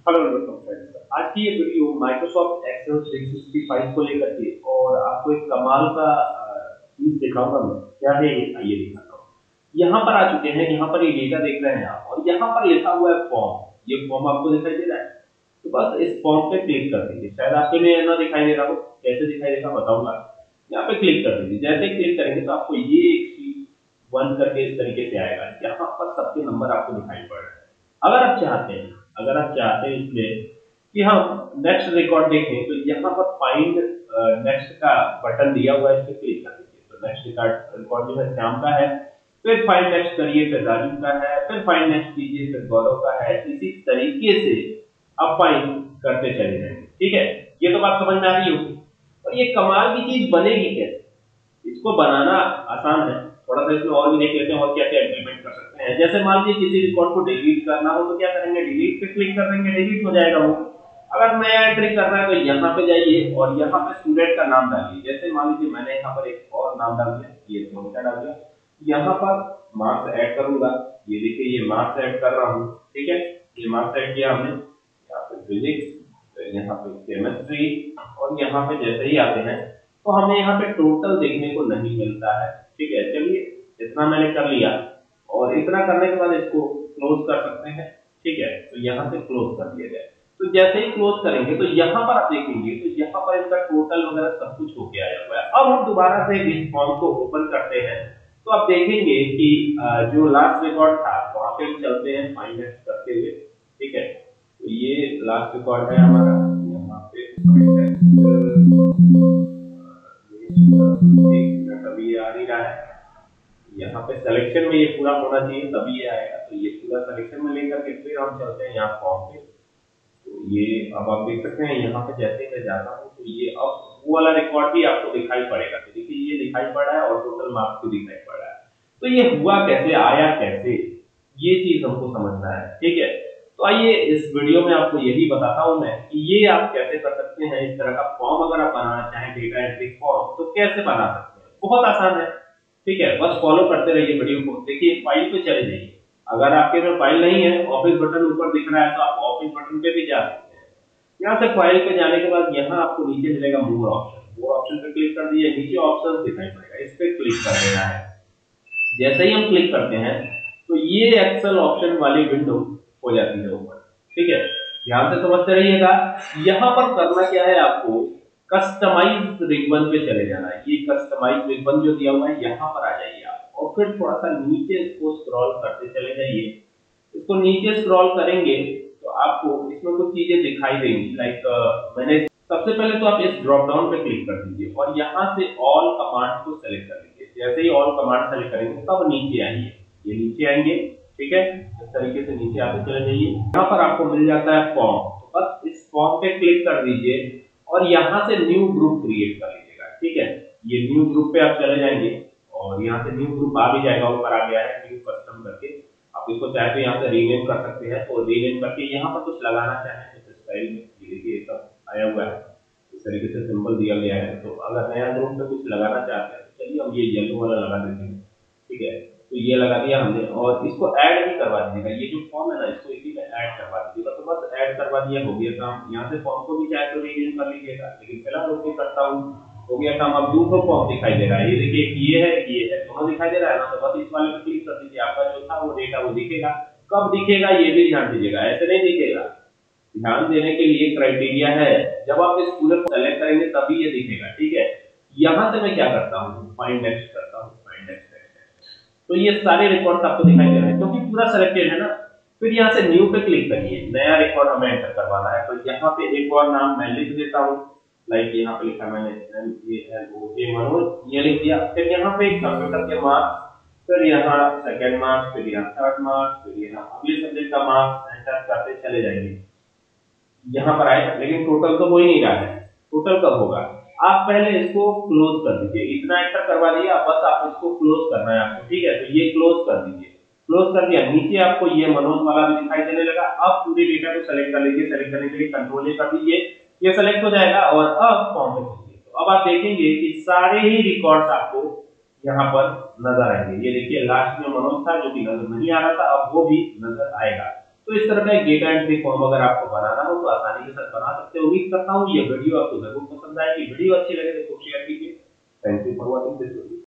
Hello friends, आज की ये वीडियो माइक्रोसॉफ्ट एक्सेल 365 को लेकर के और आपको एक कमाल का चीज दिखाऊंगा मैं। क्या है ये, आइए दिखाता हूँ। यहाँ पर आ चुके हैं, यहाँ पर ये डेटा देख रहे हैं आप, और यहाँ पर लिखा हुआ है फॉर्म। ये फॉर्म आपको दिखाई दे रहा है, तो बस इस फॉर्म पे क्लिक कर दीजिए। शायद आपके लिए ना दिखाई दे रहा हो, कैसे दिखाई देगा बताऊंगा। यहाँ पे क्लिक कर दीजिए। जैसे ही क्लिक करेंगे तो आपको ये एक शीट वन करके इस तरीके से आएगा। यहाँ पर सबके नंबर आपको दिखाई पड़ रहे हैं। अगर आप चाहते हैं इसमें कि हम नेक्स्ट रिकॉर्ड देखें, तो यहाँ पर फाइंड नेक्स्ट का बटन दिया हुआ है, इस पर क्लिक कर दीजिए। तो नेक्स्ट रिकॉर्ड जो है श्याम का है, फिर फाइंड नेक्स्ट करिए, फिर राजू का है, फिर फाइंड नेक्स्ट कीजिए, फिर गौरव का है। इसी तरीके से आप फाइंड करते चले जाएंगे। ठीक है, ये तो बात समझ में आ रही होगी। और ये कमाल की चीज बनेगी कैसे, इसको बनाना आसान है। थोड़ा सा इसमें और भी देख लेते हैं और क्या क्या इंप्लीमेंट कर सकते हैं। जैसे मान लीजिए किसी रिकॉर्ड को डिलीट करना हो, तो क्या करेंगे, डिलीट पे क्लिक कर देंगे, डिलीट हो जाएगा वो। अगर नया एंट्री करना है तो यहाँ पे जाइए और यहाँ पे स्टूडेंट का नाम डालिए। जैसे मान लीजिए मैंने यहाँ पर एक और नाम डाल दिया, ये मोनिका डाल दिया। यहाँ पर मार्क्स ऐड करूंगा, ये देखिए ये मार्क्स ऐड कर रहा हूँ। ठीक है, ये मार्क्स ऐड किया हमने। यहाँ पे फिजिक्स, यहाँ पे केमिस्ट्री, और यहाँ पे जैसे ही आते हैं तो हमें यहाँ पे टोटल देखने को नहीं मिलता है। ठीक है, चलिए इतना मैंने कर लिया, और इतना करने के बाद इसको क्लोज कर सकते हैं। ठीक है, तो यहाँ से क्लोज कर दिया जाए। तो जैसे ही क्लोज करेंगे तो यहाँ पर आप देखेंगे, तो यहाँ पर इसका टोटल वगैरह सब कुछ होके आया हुआ है। अब हम दोबारा से इस फॉर्म को ओपन करते हैं, तो आप देखेंगे कि जो लास्ट रिकॉर्ड था वहां पे चलते हैं फाइंड करते हुए। ठीक है, तो ये लास्ट रिकॉर्ड है हमारा, यहाँ पे एक मिनट अभी आ नहीं रहा है। यहाँ पे सिलेक्शन में ये पूरा होना चाहिए तभी ये आएगा। तो ये पूरा सिलेक्शन में लेकर के फिर हम चलते हैं यहाँ फॉर्म पे। तो ये अब आप देख सकते हैं, यहाँ पे जैसे ही मैं जाता हूँ तो ये अब वो वाला रिकॉर्ड भी आपको दिखाई पड़ेगा। तो देखिए ये दिखाई पड़ रहा है और टोटल मार्क्स भी दिखाई पड़ रहा है। तो ये हुआ कैसे, आया कैसे, ये चीज हमको समझना है। ठीक है, तो आइए इस वीडियो में आपको यही बताता हूँ मैं कि ये आप कैसे कर सकते हैं। इस तरह का फॉर्म अगर आप बनाना चाहें, डेटा एंट्री फॉर्म, तो कैसे बना सकते हैं, बहुत आसान है। ठीक है, बस फॉलो करते रहिए वीडियो को। देखिए फाइल पे चले जाइए। अगर आपके में फाइल नहीं है, ऑफिस बटन ऊपर दिख रहा है, तो आप ऑफिस बटन पे भी जा सकते हैं। यहाँ से फाइल पे जाने के बाद यहाँ आपको नीचे मिलेगा मोर ऑप्शन। मोर ऑप्शन पे क्लिक कर दीजिए, नीचे ऑप्शन दिखाई पड़ेगा, इस पे क्लिक कर देना है। जैसे ही हम क्लिक करते हैं तो ये एक्सेल ऑप्शन वाली विंडो हो जाती है ऊपर। ठीक है, ध्यान से समझते रहिएगा। यहाँ पर करना क्या है, आपको कस्टमाइज रिबन पे चले जाना है। ये कस्टमाइज रिबन जो दिया हुआ है, यहाँ पर आ जाइए आप, और फिर थोड़ा सा नीचे इसको स्क्रॉल करते चले जाइए। इसको नीचे स्क्रॉल करेंगे तो आपको इसमें कुछ चीजें दिखाई देंगी। मैंने सबसे पहले तो आप इस ड्रॉप डाउन पे क्लिक कर दीजिए और यहाँ से ऑल कमांड को सेलेक्ट कर लीजिए। जैसे ही ऑल कमांड सेलेक्ट करेंगे तब नीचे आएंगे, ये नीचे आएंगे। ठीक है, इस तरीके से नीचे आते चले जाइए। यहाँ पर आपको मिल जाता है फॉर्म, तो बस इस फॉर्म पे क्लिक कर दीजिए और यहाँ से न्यू ग्रुप क्रिएट कर लीजिएगा। ठीक है, ये न्यू ग्रुप पे आप चले जाएंगे और यहाँ से न्यू ग्रुप आ भी जाएगा, ऊपर आ गया है न्यू कस्टम करके। आप इसको चाहे तो यहाँ से रीनेम कर सकते हैं, तो रीनेम करके यहाँ पर कुछ लगाना चाहें तो स्टाइल में, ये देखिए सब आया हुआ है, इस तरीके से सिंबल दिया गया है। तो अगर नया ग्रुप पे कुछ लगाना चाहते हैं तो चलिए हम ये येलो वाला लगा देते हैं। ठीक है, तो ये लगा दिया हमने, और इसको ऐड भी करवा दीजिएगा। ये जो फॉर्म है ना, इसको इसी में ऐड करवा दीजिएगा। तो बस ऐड करवा दिया, हो गया काम। यहाँ से फॉर्म को भी चाहे तो रीनेम कर लीजिएगा, लेकिन फिलहाल ओके करता हूँ, हो गया काम। अब दूसरा फॉर्म दिखाई दे रहा है, ये देखिए ये है, ये है, दोनों दिखाई दे रहा है ना। तो बस इस वाले पे क्लिक कर दीजिए, आपका जो था वो डेटा वो दिखेगा। कब दिखेगा ये भी ध्यान दीजिएगा, ऐसे नहीं दिखेगा। ध्यान देने के लिए क्राइटेरिया है, जब आप इस पूरे को सेलेक्ट करेंगे तभी ये दिखेगा। ठीक है, यहाँ से मैं क्या करता हूँ, फाइंड नेक्स्ट करता हूँ, फाइंड नेक्स्ट। तो ये सारे रिकॉर्ड्स आपको दिखाई दे रहे हैं क्योंकि पूरा सिलेक्टेड है ना। फिर यहाँ से न्यू पे क्लिक करिए, नया रिकॉर्ड हमें एंटर करवाना है। तो यहाँ पे एक और नाम मैं लिख देता हूँ, लाइक यहाँ पे लिखा मैंने MANOJ मनोज, ये लिख दिया। फिर यहाँ पे कंप्यूटर के मार्क्स, फिर यहाँ सेकंड मार्क्स, फिर यहाँ थर्ड मार्क्स, फिर यहाँ अगले सब्जेक्ट का मार्क्स एंटर करते चले जाएंगे। यहाँ पर आए, लेकिन टोटल तो हो ही नहीं रहा है। टोटल कब होगा, आप पहले इसको क्लोज कर दीजिए। इतना एंटर करवा दिया, बस आप इसको क्लोज करना है आपको। ठीक है, तो ये क्लोज कर दीजिए। क्लोज कर दिया, नीचे आपको ये मनोज वाला भी दिखाई देने लगा। अब पूरे डेटा को सेलेक्ट कर लीजिए, सेलेक्ट करने के लिए कंट्रोल ए कर दीजिए, ये सेलेक्ट हो जाएगा। और अब फॉर्म में चलिए, तो अब आप देखेंगे कि सारे ही रिकॉर्ड्स आपको यहाँ पर नजर आएंगे। ये देखिए लास्ट में मनोज था जो कि नजर नहीं आ रहा था, अब वो भी नजर आएगा। तो इस तरह का एक डेटा एंट्री फॉर्म अगर आपको बनाना हो तो आसानी के साथ बना सकते हो। उम्मीद करता हूँ ये वीडियो आपको जरूर पसंद आएगी। वीडियो अच्छी लगे तो शेयर